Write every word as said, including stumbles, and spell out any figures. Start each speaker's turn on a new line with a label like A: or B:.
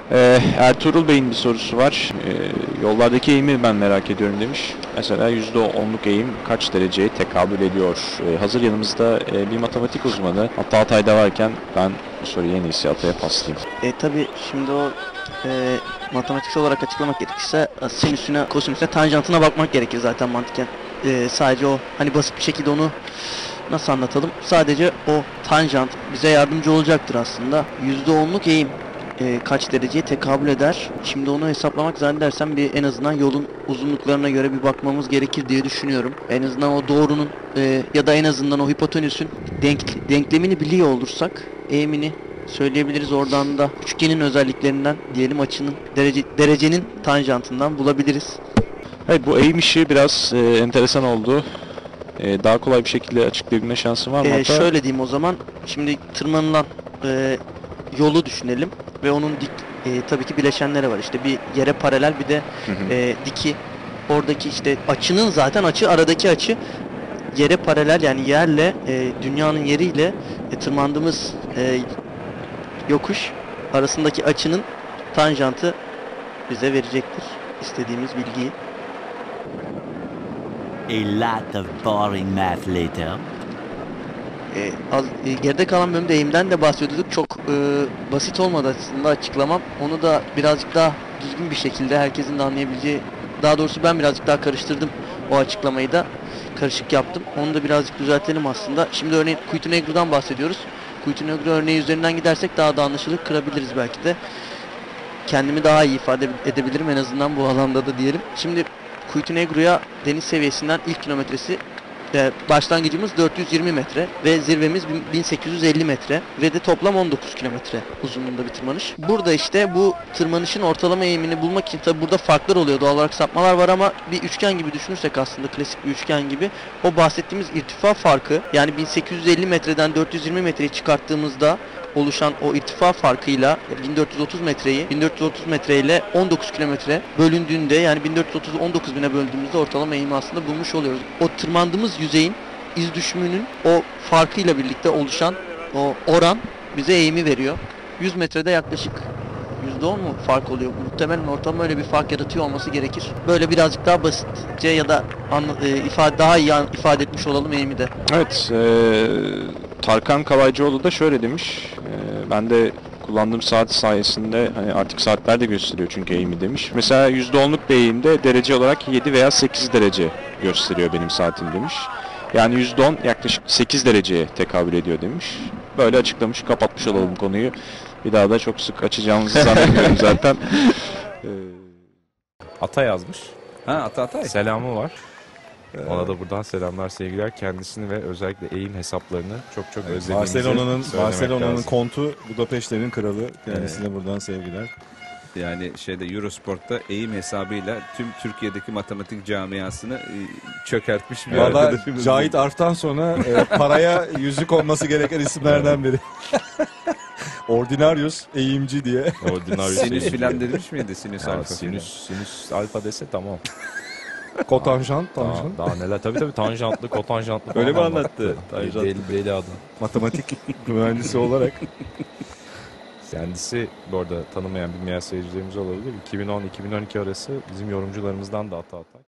A: Ee, Ertuğrul Bey'in bir sorusu var. Ee, yollardaki eğimi ben merak ediyorum demiş. Mesela yüzde onluk eğim kaç dereceye tekabül ediyor? Ee, hazır yanımızda e, bir matematik uzmanı Ata Atay'da varken ben bu soruyu en iyisi Atay'a paslayayım.
B: E tabi şimdi o e, matematiksel olarak açıklamak gerekirse sinüsüne, kosinüsüne, tanjantına bakmak gerekir zaten mantıken. E, sadece o hani basit bir şekilde onu nasıl anlatalım? Sadece o tanjant bize yardımcı olacaktır aslında. yüzde onluk eğim e, kaç dereceye tekabül eder? Şimdi onu hesaplamak zannedersem bir en azından yolun uzunluklarına göre bir bakmamız gerekir diye düşünüyorum. En azından o doğrunun e, ya da en azından o hipotenüsün denk, denklemini biliyor olursak eğimini söyleyebiliriz. Oradan da üçgenin özelliklerinden diyelim açının derece, derecenin tanjantından bulabiliriz.
A: Evet, bu eğim işi biraz e, enteresan oldu. E, daha kolay bir şekilde açıklayabilme şansın var mı?
B: Ee,
A: Hatta...
B: Şöyle diyeyim o zaman. Şimdi tırmanılan e, yolu düşünelim ve onun dik e, tabii ki bileşenleri var. İşte bir yere paralel bir de
A: Hı hı.
B: e, diki. Oradaki işte açının zaten açı aradaki açı yere paralel yani yerle e, dünyanın yeriyle e, tırmandığımız e, yokuş arasındaki açının tanjantı bize verecektir istediğimiz bilgiyi.
C: A lot of boring math later.
B: E, az, e, geride kalan bölümde eğimden de bahsediyorduk. Çok e, basit olmadı aslında açıklamam. Onu da birazcık daha düzgün bir şekilde herkesin de anlayabileceği, daha doğrusu ben birazcık daha karıştırdım o açıklamayı da. Karışık yaptım. Onu da birazcık düzeltelim aslında. Şimdi örneğin Kuytu Negru'dan bahsediyoruz. Kuytu Negru örneği üzerinden gidersek daha da anlaşılır kırabiliriz belki de. Kendimi daha iyi ifade edebilirim en azından bu alanda da diyelim. Şimdi Kuytu Negru'ya deniz seviyesinden ilk kilometresi e, başlangıcımız dört yüz yirmi metre ve zirvemiz bin sekiz yüz elli metre ve de toplam on dokuz kilometre uzunluğunda bir tırmanış. Burada işte bu tırmanışın ortalama eğimini bulmak için tabi burada farklar oluyor. Doğal olarak sapmalar var ama bir üçgen gibi düşünürsek aslında klasik bir üçgen gibi o bahsettiğimiz irtifa farkı yani bin sekiz yüz elli metreden dört yüz yirmi metreye çıkarttığımızda oluşan o irtifa farkıyla bin dört yüz otuz metreyi bin dört yüz otuz metre ile on dokuz kilometre bölündüğünde yani bin dört yüz otuzu on dokuz bine böldüğümüzde ortalama eğimi aslında bulmuş oluyoruz. O tırmandığımız yüzeyin iz düşümünün o farkıyla birlikte oluşan o oran bize eğimi veriyor. yüz metrede yaklaşık yüzde on mu fark oluyor? Muhtemelen ortalama öyle bir fark yaratıyor olması gerekir. Böyle birazcık daha basitçe ya da anla, e, ifade daha iyi ifade etmiş olalım eğimi de.
A: Evet, e, Tarkan Kalaycıoğlu da şöyle demiş. E, ben de kullandığım saat sayesinde hani artık saatler de gösteriyor çünkü eğimi demiş. Mesela yüzde onluk bir eğimde derece olarak yedi veya sekiz derece gösteriyor benim saatim demiş. Yani yüzde on yaklaşık sekiz dereceye tekabül ediyor demiş. Böyle açıklamış, kapatmış olalım konuyu. Bir daha da çok sık açacağımızı zannediyorum zaten.
D: Ee, Ata yazmış.
E: Ha Ata Atay.
D: Selamı var. Ona da buradan selamlar, sevgiler. Kendisini ve özellikle eğim hesaplarını çok çok
E: Evet,
D: özlediğimizi
E: Barcelona'nın
D: söylemek
E: Barcelona'nın
D: lazım.
E: kontu, Budapeşte'nin kralı. Kendisine evet. Buradan sevgiler.
F: Yani şeyde Eurosport'ta eğim hesabıyla tüm Türkiye'deki matematik camiasını e, çökertmiş bir
E: Valla
F: arkadaşımız.
E: Cahit Arf'tan sonra e, paraya yüzük olması gereken isimlerden biri. Ordinarius eğimci diye.
D: Ordinarius
F: Sinüs
D: eğimci.
F: filan demiş miydi? Sinüs
D: Yani
F: alfa filan.
D: sinüs, sinüs alfa dese tamam.
E: Kotanjant,
D: Daha,
E: tanjant.
D: daha neler? Tabii tabii tanjantlı, kotanjantlı
E: Öyle mi
D: falan
E: anlattı?
D: Tanjantlı. Deli, deli adam.
E: Matematik mühendisi olarak.
D: Kendisi bu arada tanımayan bilmeyen seyircilerimiz olabilir. iki bin on iki bin on iki arası bizim yorumcularımızdan da Ata Atay.